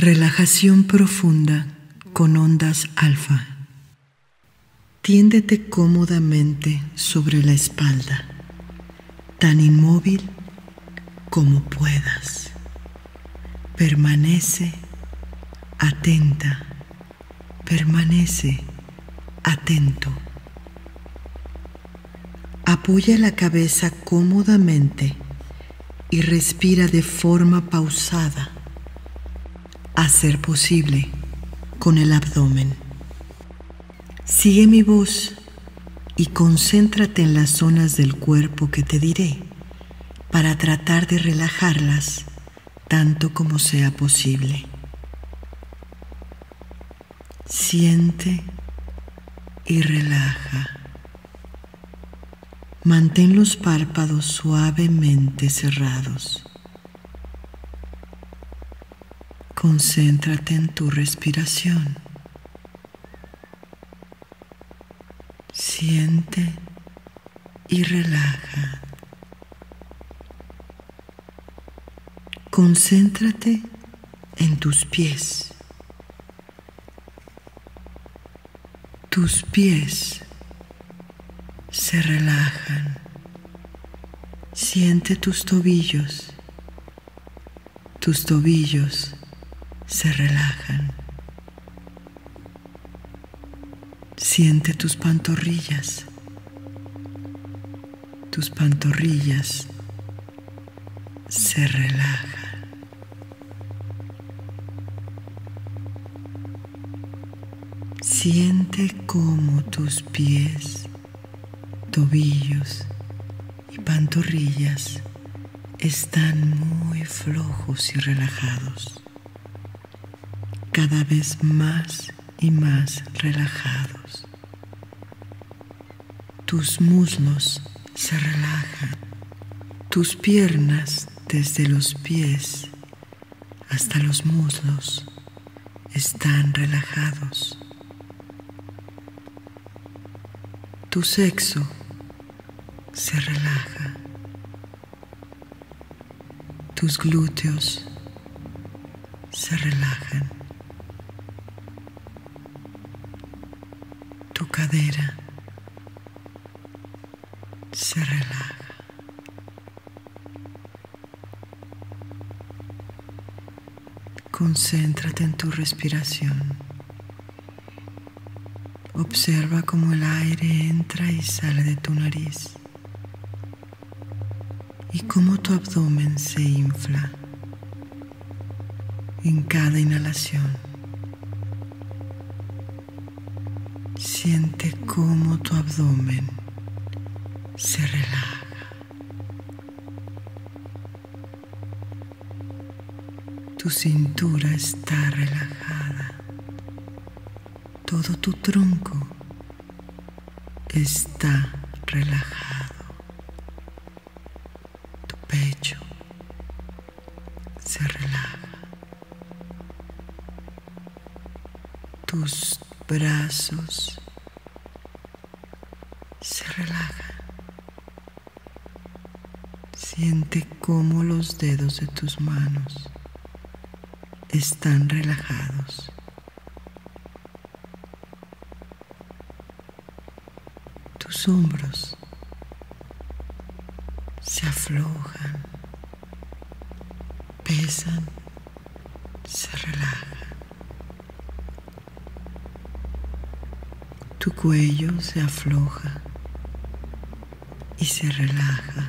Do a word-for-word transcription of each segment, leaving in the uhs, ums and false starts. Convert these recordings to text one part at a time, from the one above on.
Relajación profunda con ondas alfa. Tiéndete cómodamente sobre la espalda, tan inmóvil como puedas. Permanece atenta, permanece atento. Apoya la cabeza cómodamente y respira de forma pausada, a ser posible, con el abdomen. Sigue mi voz y concéntrate en las zonas del cuerpo que te diré para tratar de relajarlas tanto como sea posible. Siente y relaja. Mantén los párpados suavemente cerrados. Concéntrate en tu respiración. Siente y relaja. Concéntrate en tus pies. Tus pies se relajan. Siente tus tobillos. Tus tobillos se relajan. Siente tus pantorrillas. Tus pantorrillas se relajan. Siente cómo tus pies, tobillos y pantorrillas están muy flojos y relajados, cada vez más y más relajados. Tus muslos se relajan, tus piernas desde los pies hasta los muslos están relajados. Tu sexo se relaja. Tus glúteos se relajan. Tu cadera se relaja. Concéntrate en tu respiración. Observa cómo el aire entra y sale de tu nariz y cómo tu abdomen se infla en cada inhalación. Siente cómo tu abdomen se relaja. Tu cintura está relajada. Todo tu tronco está relajado. Tu pecho se relaja. Tus brazos se relajan. Siente cómo los dedos de tus manos están relajados. Tus hombros se aflojan, pesan, se relajan. Tu cuello se afloja y se relaja.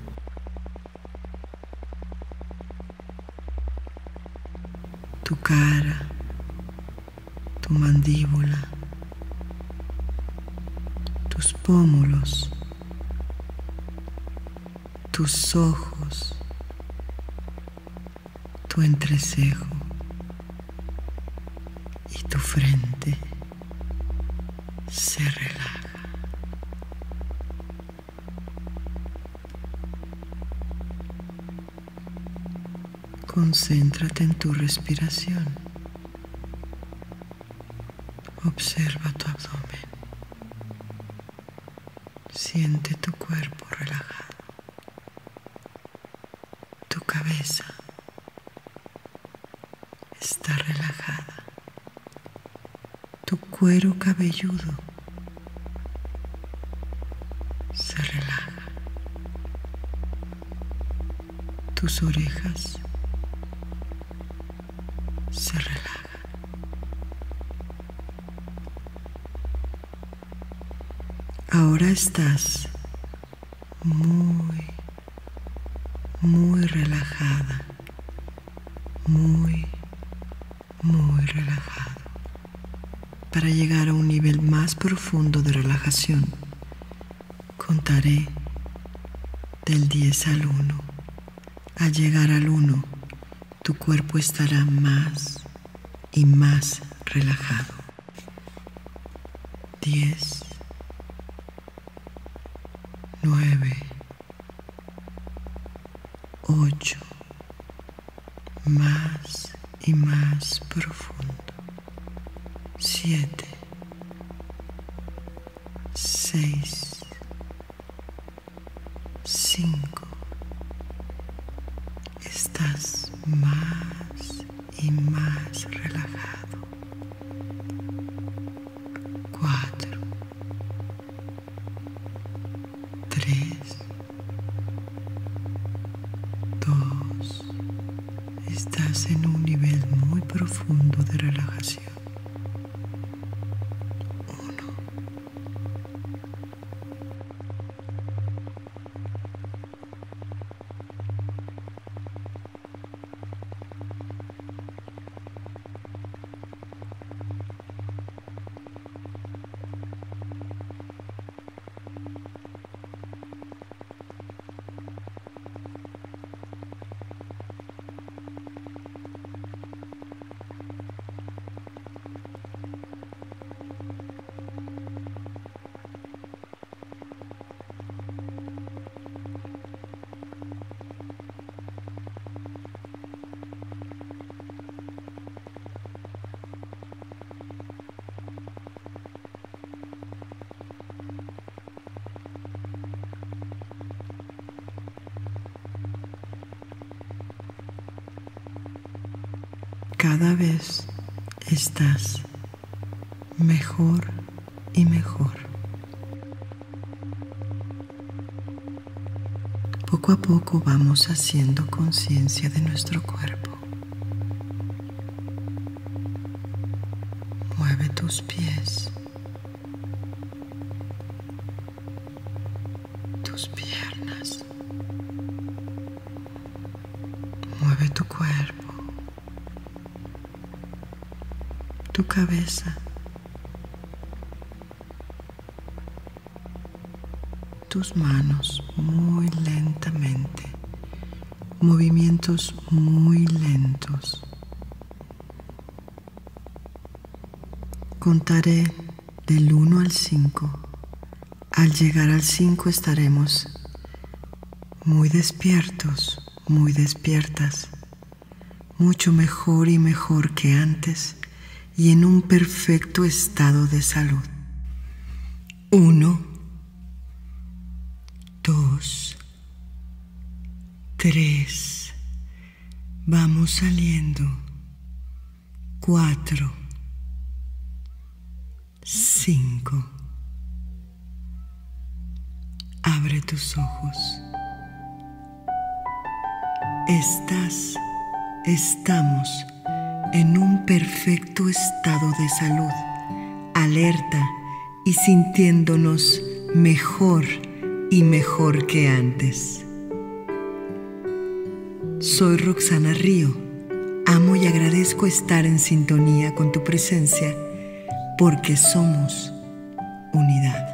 Tu cara, tu mandíbula, tus pómulos, tus ojos, tu entrecejo y tu frente se relaja. Concéntrate en tu respiración. Observa tu abdomen. Siente tu cuerpo relajado. Tu cabeza está relajada. Tu cuero cabelludo se relaja. Tus orejas se relajan. Ahora estás muy, muy relajada, muy, muy relajado. Para llegar a un nivel más profundo de relajación, contaré del diez al uno. Al llegar al uno, tu cuerpo estará más y más relajado. diez, nueve, ocho, más y más profundo. siete, seis, cinco. Estás más y más relajado. cuatro, tres, dos. Estás en un nivel muy profundo de relajación. Cada vez estás mejor y mejor. Poco a poco vamos haciendo conciencia de nuestro cuerpo. Mueve tus pies, tus piernas. Mueve tu cuerpo. Tu cabeza, tus manos muy lentamente, movimientos muy lentos. Contaré del uno al cinco. Al llegar al cinco estaremos muy despiertos, muy despiertas, mucho mejor y mejor que antes, y en un perfecto estado de salud. Uno, dos, tres, vamos saliendo. Cuatro, cinco. Abre tus ojos. Estás, estamos en un perfecto estado de salud, alerta y sintiéndonos mejor y mejor que antes. Soy Roxana Río. Amo y agradezco estar en sintonía con tu presencia porque somos unidad.